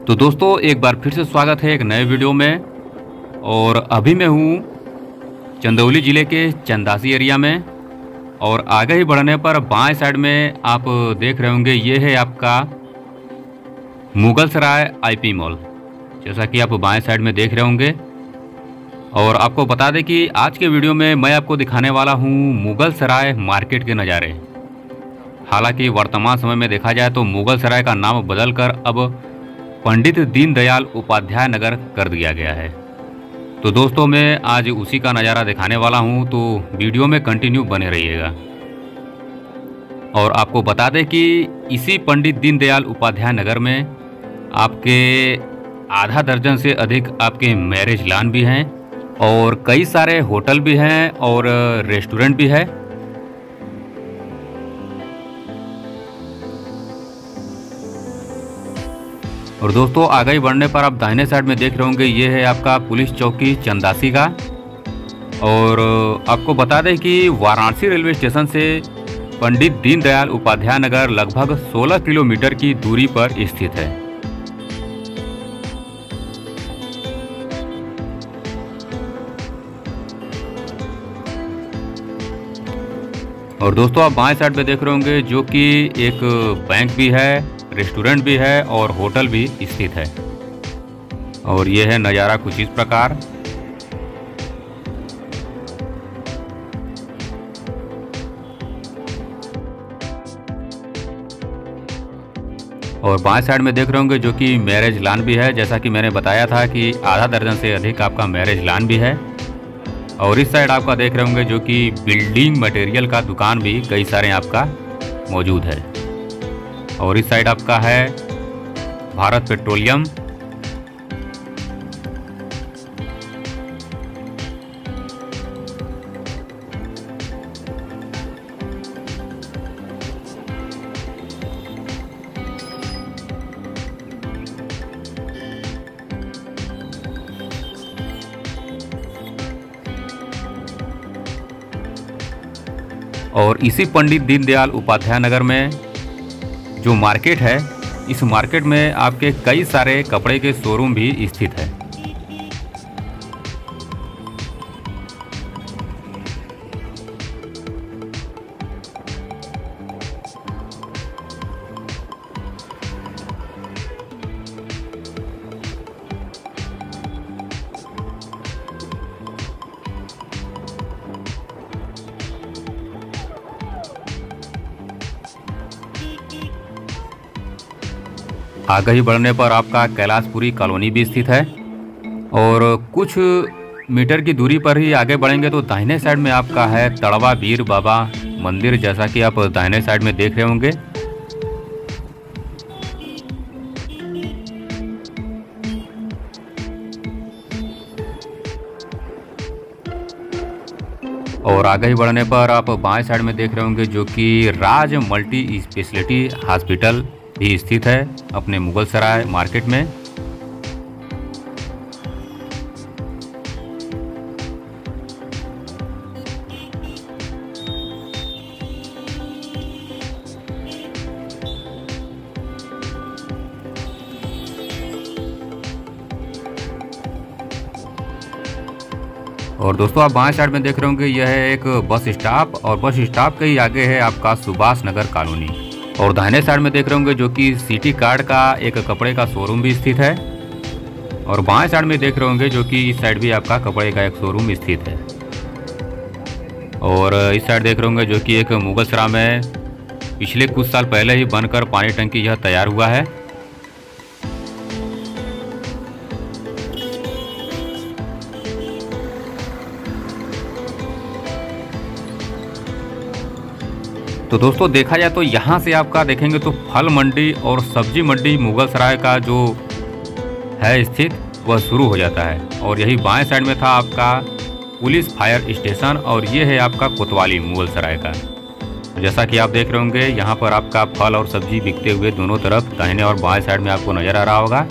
तो दोस्तों एक बार फिर से स्वागत है एक नए वीडियो में। और अभी मैं हूँ चंदौली ज़िले के चंदासी एरिया में। और आगे ही बढ़ने पर बाएं साइड में आप देख रहे होंगे, ये है आपका मुगल सराय आईपी मॉल, जैसा कि आप बाएं साइड में देख रहे होंगे। और आपको बता दें कि आज के वीडियो में मैं आपको दिखाने वाला हूँ मुगल सराय मार्केट के नज़ारे। हालांकि वर्तमान समय में देखा जाए तो मुगल सराय का नाम बदलकर अब पंडित दीनदयाल उपाध्याय नगर कर दिया गया है। तो दोस्तों मैं आज उसी का नज़ारा दिखाने वाला हूं, तो वीडियो में कंटिन्यू बने रहिएगा। और आपको बता दें कि इसी पंडित दीनदयाल उपाध्याय नगर में आपके आधा दर्जन से अधिक आपके मैरिज लॉन भी हैं और कई सारे होटल भी हैं और रेस्टोरेंट भी है। और दोस्तों आगे बढ़ने पर आप दाहिने साइड में देख रहे होंगे, ये है आपका पुलिस चौकी चंदासी का। और आपको बता दें कि वाराणसी रेलवे स्टेशन से पंडित दीनदयाल उपाध्याय नगर लगभग 16 किलोमीटर की दूरी पर स्थित है। और दोस्तों आप बाएं साइड में देख रहे होंगे, जो कि एक बैंक भी है, रेस्टोरेंट भी है और होटल भी स्थित है। और यह है नज़ारा कुछ इस प्रकार। और बाएं साइड में देख रहे होंगे, जो कि मैरिज लॉन भी है, जैसा कि मैंने बताया था कि आधा दर्जन से अधिक आपका मैरिज लॉन भी है। और इस साइड आपका देख रहे होंगे, जो कि बिल्डिंग मटेरियल का दुकान भी कई सारे आपका मौजूद है। और इस साइड आपका है भारत पेट्रोलियम। और इसी पंडित दीनदयाल उपाध्याय नगर में जो मार्केट है, इस मार्केट में आपके कई सारे कपड़े के शोरूम भी स्थित है। आगे ही बढ़ने पर आपका कैलाशपुरी कॉलोनी भी स्थित है। और कुछ मीटर की दूरी पर ही आगे बढ़ेंगे तो दाहिने साइड में आपका है तड़वा वीर बाबा मंदिर, जैसा कि आप दाहिने साइड में देख रहे होंगे। और आगे ही बढ़ने पर आप बाएं साइड में देख रहे होंगे, जो कि राज मल्टी स्पेशलिटी हॉस्पिटल भी स्थित है अपने मुगल सराय मार्केट में। और दोस्तों आप बाएं साइड में देख रहे होंगे, यह है एक बस स्टॉप और बस स्टॉप के ही आगे है आपका सुभाष नगर कॉलोनी। और दाहिने साइड में देख रहे होंगे, जो कि सिटी कार्ड का एक कपड़े का शोरूम भी स्थित है। और बाएं साइड में देख रहे होंगे, जो कि इस साइड भी आपका कपड़े का एक शोरूम स्थित है। और इस साइड देख रहे होंगे, जो कि एक मुगल सराय में पिछले कुछ साल पहले ही बनकर पानी टंकी यह तैयार हुआ है। तो दोस्तों देखा जाए तो यहाँ से आपका देखेंगे तो फल मंडी और सब्जी मंडी मुगल सराय का जो है स्थित, वह शुरू हो जाता है। और यही बाएं साइड में था आपका पुलिस फायर स्टेशन, और ये है आपका कोतवाली मुगल सराय का। जैसा कि आप देख रहे होंगे, यहाँ पर आपका फल और सब्जी बिकते हुए दोनों तरफ दाहिने और बाएं साइड में आपको नजर आ रहा होगा।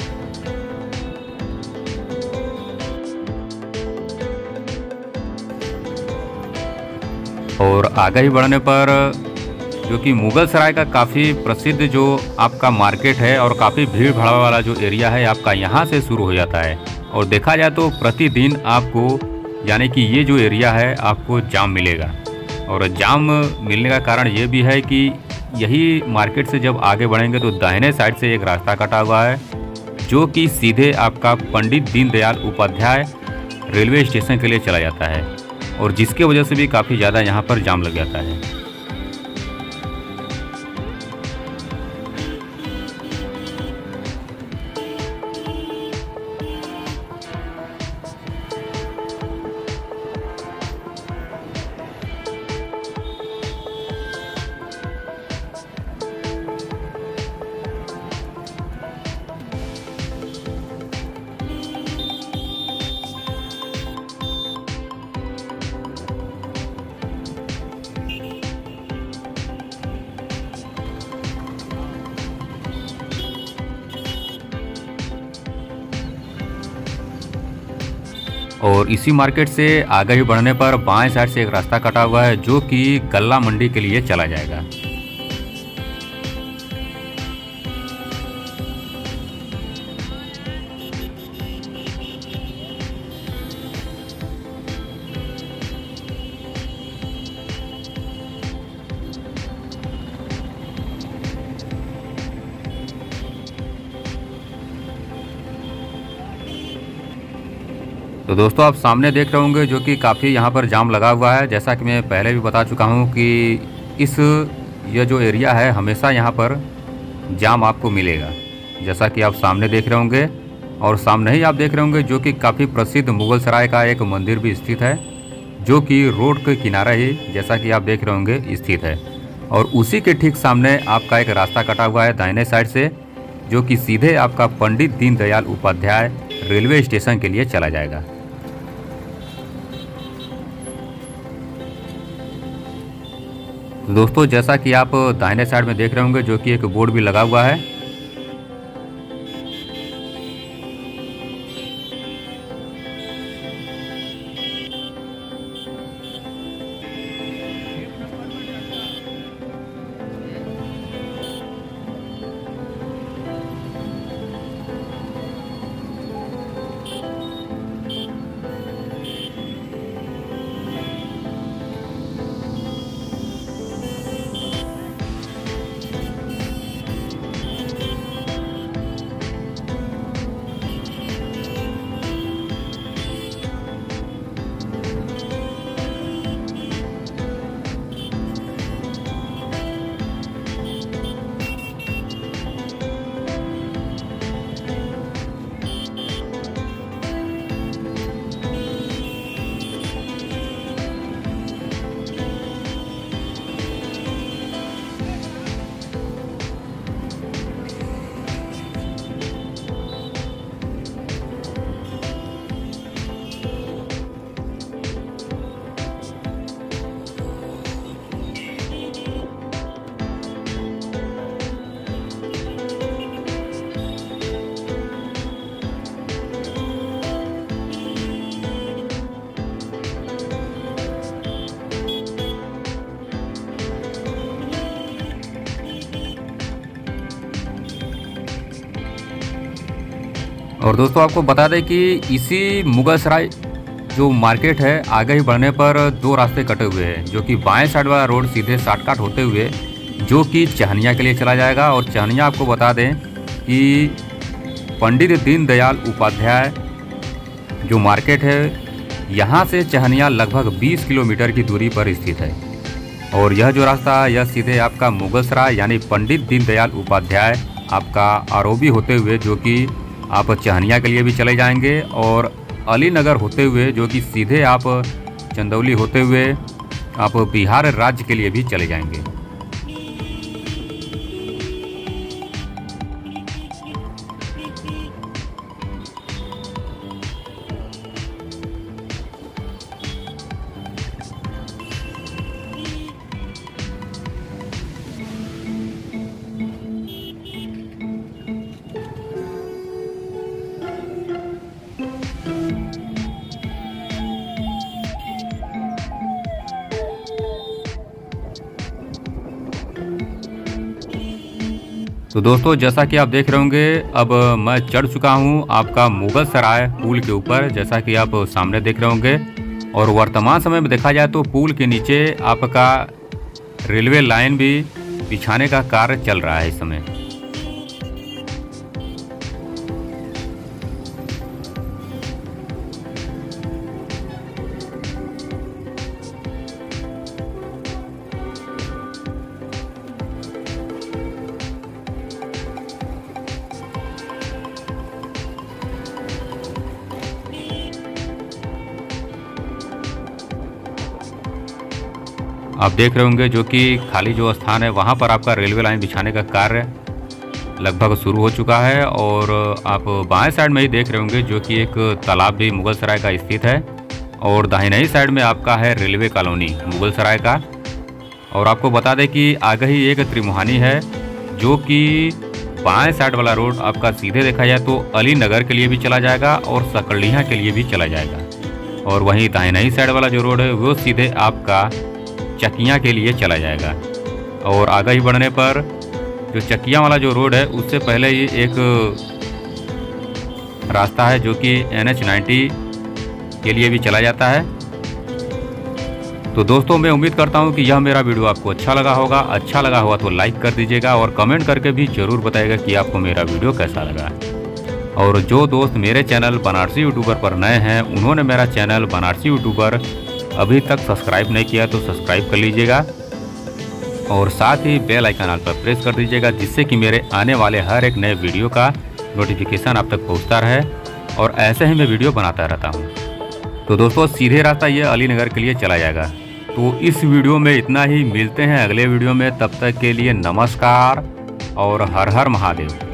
और आगे ही बढ़ने पर जो कि मुगल सराय का काफ़ी प्रसिद्ध जो आपका मार्केट है और काफ़ी भीड़ भाड़ वाला जो एरिया है आपका यहाँ से शुरू हो जाता है। और देखा जाए तो प्रतिदिन आपको यानी कि ये जो एरिया है आपको जाम मिलेगा। और जाम मिलने का कारण ये भी है कि यही मार्केट से जब आगे बढ़ेंगे तो दाहिने साइड से एक रास्ता कटा हुआ है जो कि सीधे आपका पंडित दीनदयाल उपाध्याय रेलवे स्टेशन के लिए चला जाता है, और जिसके वजह से भी काफ़ी ज़्यादा यहाँ पर जाम लग जाता है। और इसी मार्केट से आगे ही बढ़ने पर बाएं साइड से एक रास्ता कटा हुआ है जो कि गल्ला मंडी के लिए चला जाएगा। तो दोस्तों आप सामने देख रहे होंगे जो कि काफ़ी यहाँ पर जाम लगा हुआ है। जैसा कि मैं पहले भी बता चुका हूँ कि ये जो एरिया है हमेशा यहाँ पर जाम आपको मिलेगा, जैसा कि आप सामने देख रहे होंगे। और सामने ही आप देख रहे होंगे जो कि काफ़ी प्रसिद्ध मुगल सराय का एक मंदिर भी स्थित है जो कि रोड के किनारे ही, जैसा कि आप देख रहे होंगे, स्थित है। और उसी के ठीक सामने आपका एक रास्ता कटा हुआ है दाहिने साइड से जो कि सीधे आपका पंडित दीनदयाल उपाध्याय रेलवे स्टेशन के लिए चला जाएगा। तो दोस्तों जैसा कि आप दाहिने साइड में देख रहे होंगे जो कि एक बोर्ड भी लगा हुआ है। और दोस्तों आपको बता दें कि इसी मुगल सराय जो मार्केट है आगे ही बढ़ने पर दो रास्ते कटे हुए हैं, जो कि बाएं साइड वाला रोड सीधे शॉर्टकट होते हुए जो कि चहनिया के लिए चला जाएगा। और चहनिया आपको बता दें कि पंडित दीनदयाल उपाध्याय जो मार्केट है यहाँ से चहनिया लगभग 20 किलोमीटर की दूरी पर स्थित है। और यह जो रास्ता है यह सीधे आपका मुगल सराय यानी पंडित दीनदयाल उपाध्याय आपका आरोबी होते हुए जो कि आप चहनिया के लिए भी चले जाएंगे, और अलीनगर होते हुए जो कि सीधे आप चंदौली होते हुए आप बिहार राज्य के लिए भी चले जाएंगे। तो दोस्तों जैसा कि आप देख रहे होंगे, अब मैं चढ़ चुका हूं आपका मुगल सराय पुल के ऊपर, जैसा कि आप सामने देख रहे होंगे। और वर्तमान समय में देखा जाए तो पुल के नीचे आपका रेलवे लाइन भी बिछाने का कार्य चल रहा है इस समय। आप देख रहे होंगे जो कि खाली जो स्थान है वहाँ पर आपका रेलवे लाइन बिछाने का कार्य लगभग शुरू हो चुका है। और आप बाएं साइड में ही देख रहे होंगे जो कि एक तालाब भी मुगल सराय का स्थित है। और दाहिने साइड में आपका है रेलवे कॉलोनी मुगल सराय का। और आपको बता दें कि आगे ही एक त्रिमुहानी है जो कि बाएं साइड वाला रोड आपका सीधे देखा जाए तो अली नगर के लिए भी चला जाएगा और सकरलिया के लिए भी चला जाएगा। और वहीं दाहिने साइड वाला जो रोड है वो सीधे आपका चकियाँ के लिए चला जाएगा। और आगे ही बढ़ने पर जो चकियाँ वाला जो रोड है उससे पहले ही एक रास्ता है जो कि NH-90 के लिए भी चला जाता है। तो दोस्तों मैं उम्मीद करता हूं कि यह मेरा वीडियो आपको अच्छा लगा होगा। अच्छा लगा होगा तो लाइक कर दीजिएगा और कमेंट करके भी ज़रूर बताइएगा कि आपको मेरा वीडियो कैसा लगा। और जो दोस्त मेरे चैनल बनारसी यूट्यूबर पर नए हैं उन्होंने मेरा चैनल बनारसी यूट्यूबर अभी तक सब्सक्राइब नहीं किया तो सब्सक्राइब कर लीजिएगा और साथ ही बेल आइकन ऑल पर प्रेस कर दीजिएगा, जिससे कि मेरे आने वाले हर एक नए वीडियो का नोटिफिकेशन आप तक पहुंचता रहे। और ऐसे ही मैं वीडियो बनाता रहता हूं। तो दोस्तों सीधे रास्ता ये अली नगर के लिए चला जाएगा। तो इस वीडियो में इतना ही, मिलते हैं अगले वीडियो में। तब तक के लिए नमस्कार और हर हर महादेव।